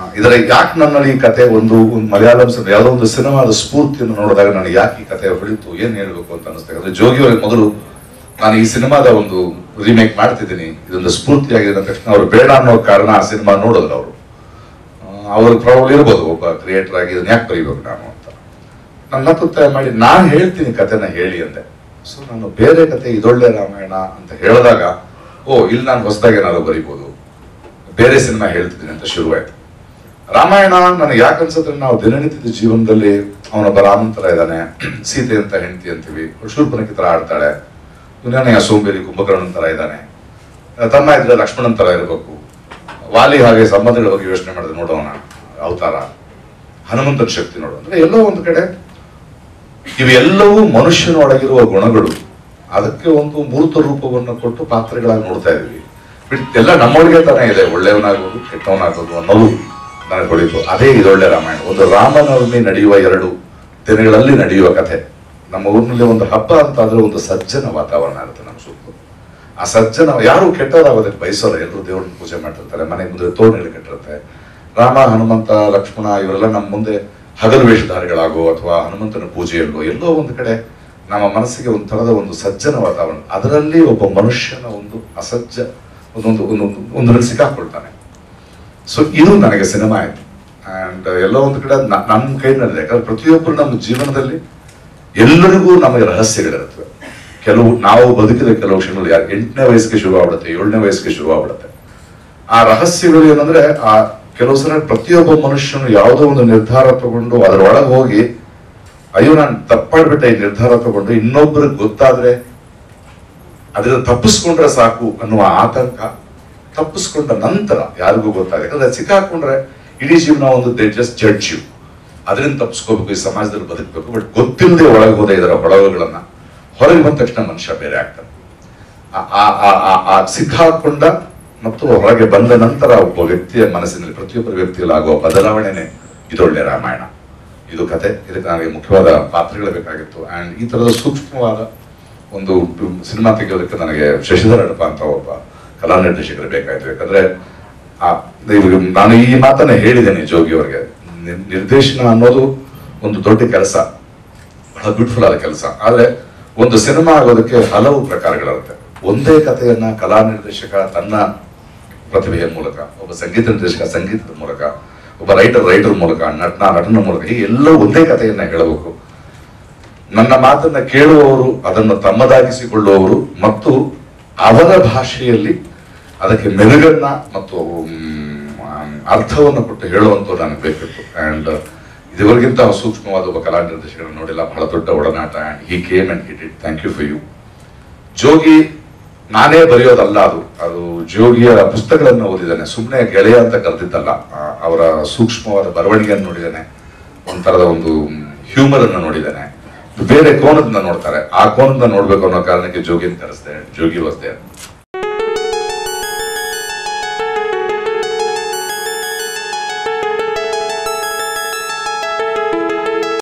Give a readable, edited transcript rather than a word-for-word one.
ಇದರ ಯಾಕೆ ನನ್ನಲ್ಲಿ ಈ ಕತೆ ಒಂದು ಮಲಯಾಳಂ ಯಾವುದೋ ಒಂದು ಸಿನಿಮಾದ ಸ್ಫೂರ್ತಿಯನ್ನು ನೋಡಿದಾಗ ನನಗೆ ಯಾಕೆ ಈ ಕತೆ ಹೊಳಿತು ಏನ್ ಹೇಳ್ಬೇಕು ಅಂತ ಅನಿಸ್ತಾ. ಅಂದ್ರೆ ಜೋಗಿ ಅವರಿಗೆ ಮೊದಲು ನಾನು ಈ ಸಿನಿಮಾದ ಒಂದು ರಿಮೇಕ್ ಮಾಡ್ತಿದ್ದೀನಿ, ಇದೊಂದು ಸ್ಫೂರ್ತಿಯಾಗಿದೆ ಅಂದ ತಕ್ಷಣ ಅವ್ರು ಬೇಡ ಅನ್ನೋ ಕಾರಣ ಆ ಸಿನಿಮಾ ನೋಡಿದ್ರು. ಅವ್ರ ಪ್ರಾಬ್ಲಮ್ ಇರ್ಬೋದು, ಒಬ್ಬ ಕ್ರಿಯೇಟರ್ ಆಗಿ ಇದನ್ನ ಯಾಕೆ ಬರೀಬೇಕು ನಾನು ಅಂತ. ನನ್ನ ಒತ್ತಾಯ ಮಾಡಿ ನಾನು ಹೇಳ್ತೀನಿ ಕತೆನ ಹೇಳಿ ಅಂದೆ. ಸೊ ನಾನು ಬೇರೆ ಕತೆ ಇದೊಳ್ಳೆ ರಾಮಾಯಣ ಅಂತ ಹೇಳಿದಾಗ ಇಲ್ಲಿ ನಾನು ಹೊಸದಾಗಿ ಏನಾದ್ರು ಬರೀಬೋದು, ಬೇರೆ ಸಿನಿಮಾ ಹೇಳ್ತಿದ್ದೀನಿ ಅಂತ ಶುರುವಾಯ್ತು. ರಾಮಾಯಣ ನನಗೆ ಯಾಕೆ ಅನ್ಸುತ್ತೆ, ನಾವು ದಿನನಿತ್ಯದ ಜೀವನದಲ್ಲಿ ಅವನೊಬ್ಬ ರಾಮನ್ ತರ ಇದ್ದಾನೆ, ಸೀತೆ ಅಂತ ಹೆಂಡತಿ ಅಂತೀವಿ, ಶೂರ್ಪನಖಿ ತರ ಆಡ್ತಾಳೆ, ದುನಿಯಾನೆಯ ಸೋಂಬೇರಿ ಕುಂಭಕರ್ಣನ್ ತರ ಇದ್ದಾನೆ, ತಮ್ಮ ಇದ್ರೆ ಲಕ್ಷ್ಮಣನ್ ತರ ಇರಬೇಕು, ವಾಲಿ ಹಾಗೆ ಸಂಬಂಧಗಳ ಬಗ್ಗೆ ಯೋಚನೆ ಮಾಡಿದ್ರೆ ನೋಡೋಣ ಅವತಾರ, ಹನುಮಂತನ ಶಕ್ತಿ ನೋಡು ಅಂದ್ರೆ ಎಲ್ಲೋ ಒಂದು ಕಡೆ ಇವೆಲ್ಲವೂ ಮನುಷ್ಯನೊಳಗಿರುವ ಗುಣಗಳು, ಅದಕ್ಕೆ ಒಂದು ಮೂರ್ತ ರೂಪವನ್ನು ಕೊಟ್ಟು ಪಾತ್ರಗಳಾಗಿ ನೋಡ್ತಾ ಇದೀವಿ. ಎಲ್ಲ ನಮ್ಮೊಳಗೆ ತಾನೇ ಇದೆ, ಒಳ್ಳೆಯವನಾಗೋದು ಕೆಟ್ಟವನಾಗೋದು ಅನ್ನೋದು ನನಗೆ ಹೊಳಿತು. ಅದೇ ಇದೊಳ್ಳೆ ರಾಮಾಯಣ. ಒಂದು ರಾಮನವಮಿ ನಡೆಯುವ 2 ದಿನಗಳಲ್ಲಿ ನಡೆಯುವ ಕಥೆ. ನಮ್ಮ ಊರಿನಲ್ಲಿ ಒಂದು ಹಬ್ಬ ಅಂತ ಆದ್ರೆ ಒಂದು ಸಜ್ಜನ ವಾತಾವರಣ ಇರುತ್ತೆ ನಮ್ಮ ಸುತ್ತ. ಆ ಸಜ್ಜನ ಯಾರು ಕೆಟ್ಟವರಾಗೋದಕ್ಕೆ ಬಯಸೋಲ್ಲ, ಎಲ್ಲರೂ ದೇವ್ರನ್ನ ಪೂಜೆ ಮಾಡಿರ್ತಾರೆ, ಮನೆ ಮುಂದೆ ತೋರಣಗಳು ಕಟ್ಟಿರುತ್ತೆ. ರಾಮ, ಹನುಮಂತ, ಲಕ್ಷ್ಮಣ ಇವರೆಲ್ಲ ನಮ್ಮ ಮುಂದೆ ಹಗಲು ವೇಷಧಾರಿಗಳಾಗೋ ಅಥವಾ ಹನುಮಂತನ ಪೂಜೆಯಲ್ಲೋ ಎಲ್ಲೋ ಒಂದು ಕಡೆ ನಮ್ಮ ಮನಸ್ಸಿಗೆ ಒಂದು ತರದ ಒಂದು ಸಜ್ಜನ ವಾತಾವರಣ, ಅದರಲ್ಲಿ ಒಬ್ಬ ಮನುಷ್ಯನ ಒಂದು ಅಸಜ್ಜ ಒಂದರಲ್ಲಿ ಸಿಕ್ಕಾಕೊಳ್ತಾನೆ. ಸೊ ಇದು ನನಗೆ ಸಿನಿಮಾ ಆಯ್ತು. ಅಂಡ್ ಎಲ್ಲೋ ಒಂದು ಕಡೆ ನನ್ನ ಕೈನಲ್ಲಿದೆ. ಯಾಕಂದ್ರೆ ಪ್ರತಿಯೊಬ್ಬರು ನಮ್ಮ ಜೀವನದಲ್ಲಿ ಎಲ್ಲರಿಗೂ ನಮಗೆ ರಹಸ್ಯಗಳಿರುತ್ತವೆ. ಕೆಲವು ನಾವು ಬದುಕಿದ ಕೆಲವು ಕ್ಷಣಗಳು 8ನೇ ವಯಸ್ಸಿಗೆ ಶುರು ಆಗ್ಬಿಡುತ್ತೆ, 7ನೇ ವಯಸ್ಸಿಗೆ ಶುರು ಆಗ್ಬಿಡುತ್ತೆ. ಆ ರಹಸ್ಯಗಳು ಏನಂದ್ರೆ ಆ ಕೆಲವು ಸಲ ಪ್ರತಿಯೊಬ್ಬ ಮನುಷ್ಯನು ಯಾವುದೋ ಒಂದು ನಿರ್ಧಾರ ತಗೊಂಡು ಅದರೊಳಗೆ ಹೋಗಿ ಅಯ್ಯೋ ನಾನು ತಪ್ಪಾಡ್ಬಿಟ್ಟೆ ಈ ನಿರ್ಧಾರ ತಗೊಂಡು ಇನ್ನೊಬ್ಬರಿಗೆ ಗೊತ್ತಾದ್ರೆ ಅದರಿಂದ ತಪ್ಪಿಸ್ಕೊಂಡ್ರೆ ಸಾಕು ಅನ್ನುವ ಆತಂಕ, ತಪ್ಪಿಸ್ಕೊಂಡ ನಂತರ ಯಾರಿಗೂ ಗೊತ್ತಾಗ. ಯಾಕಂದ್ರೆ ಸಿಕ್ಕಾಕೊಂಡ್ರೆ ಇಡೀ ಜೀವನ ಒಂದು ದೇ ಜಸ್ಟ್ ಜಡ್ಜ್ ಯು, ಅದರಿಂದ ತಪ್ಪಿಸ್ಕೋಬೇಕು, ಈ ಸಮಾಜದಲ್ಲಿ ಬದುಕಬೇಕು. ಬಟ್ ಗೊತ್ತಿಲ್ಲದೆ ಒಳಗೆ ಹೋದ ಇದರ ಒಳವುಗಳನ್ನ ಹೊರಗೆ ಬಂದ ತಕ್ಷಣ ಮನುಷ್ಯ ಬೇರೆ ಆಗ್ತಾನೆ. ಆ ಸಿಕ್ಕಾಕೊಂಡ ಮತ್ತು ಹೊರಗೆ ಬಂದ ನಂತರ ಒಬ್ಬ ವ್ಯಕ್ತಿಯ ಮನಸ್ಸಿನಲ್ಲಿ ಪ್ರತಿಯೊಬ್ಬರ ವ್ಯಕ್ತಿಯಲ್ಲಿ ಆಗುವ ಬದಲಾವಣೆನೇ ಇದೊಳ್ಳೆ ರಾಮಾಯಣ. ಇದು ಕತೆ. ಇದಕ್ಕೆ ನನಗೆ ಮುಖ್ಯವಾದ ಪಾತ್ರಗಳು ಬೇಕಾಗಿತ್ತು. ಅಂಡ್ ಈ ತರದ ಸೂಕ್ಷ್ಮವಾದ ಒಂದು ಸಿನಿಮಾ ತೆಗೆಯೋದಕ್ಕೆ ನನಗೆ ಶಶಿಧರ್ ಅಡಪ ಅಂತ ಒಬ್ಬ ಕಲಾ ನಿರ್ದೇಶಕರು ಬೇಕಾಯ್ತು. ಯಾಕಂದ್ರೆ ನಾನು ಈ ಮಾತನ್ನ ಹೇಳಿದ್ದೇನೆ ಜೋಗಿ ಅವರಿಗೆ, ನಿರ್ದೇಶನ ಅನ್ನೋದು ಒಂದು ದೊಡ್ಡ ಕೆಲಸ, ಬಹಳ ಬ್ಯೂಟಿಫುಲ್ ಆದ ಕೆಲಸ. ಆದ್ರೆ ಒಂದು ಸಿನಿಮಾ ಆಗೋದಕ್ಕೆ ಹಲವು ಪ್ರಕಾರಗಳಿರುತ್ತೆ. ಒಂದೇ ಕಥೆಯನ್ನ ಕಲಾ ನಿರ್ದೇಶಕ ತನ್ನ ಪ್ರತಿಭೆಯ ಮೂಲಕ, ಒಬ್ಬ ಸಂಗೀತ ನಿರ್ದೇಶಕ ಸಂಗೀತದ ಮೂಲಕ, ಒಬ್ಬ ರೈಟರ್ ಮೂಲಕ, ನಟನ ಮೂಲಕ, ಈ ಎಲ್ಲವೂ ಒಂದೇ ಕಥೆಯನ್ನ ಹೇಳಬೇಕು. ನನ್ನ ಮಾತನ್ನ ಕೇಳುವವರು ಅದನ್ನು ತಮ್ಮದಾಗಿಸಿಕೊಳ್ಳುವವರು ಮತ್ತು ಅವರ ಭಾಷೆಯಲ್ಲಿ ಅದಕ್ಕೆ ಮೆರುಗನ್ನ ಮತ್ತು ಅರ್ಥವನ್ನು ಕೊಟ್ಟು ಹೇಳುವಂಥವ್ರು ನನಗೆ ಬೇಕಿತ್ತು. ಅಂಡ್ ಇದುವರೆಗಿಂತ ಸೂಕ್ಷ್ಮವಾದ ಒಬ್ಬ ಕಲಾ ನಿರ್ದೇಶಕರನ್ನು ನೋಡಿಲ್ಲ. ಬಹಳ ದೊಡ್ಡ ಒಡನಾಟ. And he came and he did. Thank you for you. Jogi ನಾನೇ ಬರೆಯೋದಲ್ಲ, ಅದು ಜೋಗಿಯ ಪುಸ್ತಕಗಳನ್ನು ಓದಿದ್ದಾನೆ, ಸುಮ್ಮನೆ ಗೆಳೆಯ ಅಂತ ಕರೆದಿದ್ದಲ್ಲ. ಅವರ ಸೂಕ್ಷ್ಮವಾದ ಬರವಣಿಗೆಯನ್ನು ನೋಡಿದ್ದಾನೆ, ಒಂಥರದ ಒಂದು ಹ್ಯೂಮರ್ ಅನ್ನು ನೋಡಿದ್ದಾನೆ. ಬೇರೆ ಕೋನದಿಂದ ನೋಡ್ತಾರೆ, ಆ ಕೋನದಿಂದ ನೋಡ್ಬೇಕು ಅನ್ನೋ ಕಾರಣಕ್ಕೆ ಜೋಗಿನ ಕರೆಸ್ದೆ. ಜೋಗಿ ವಾಸ್ ದೇರ್.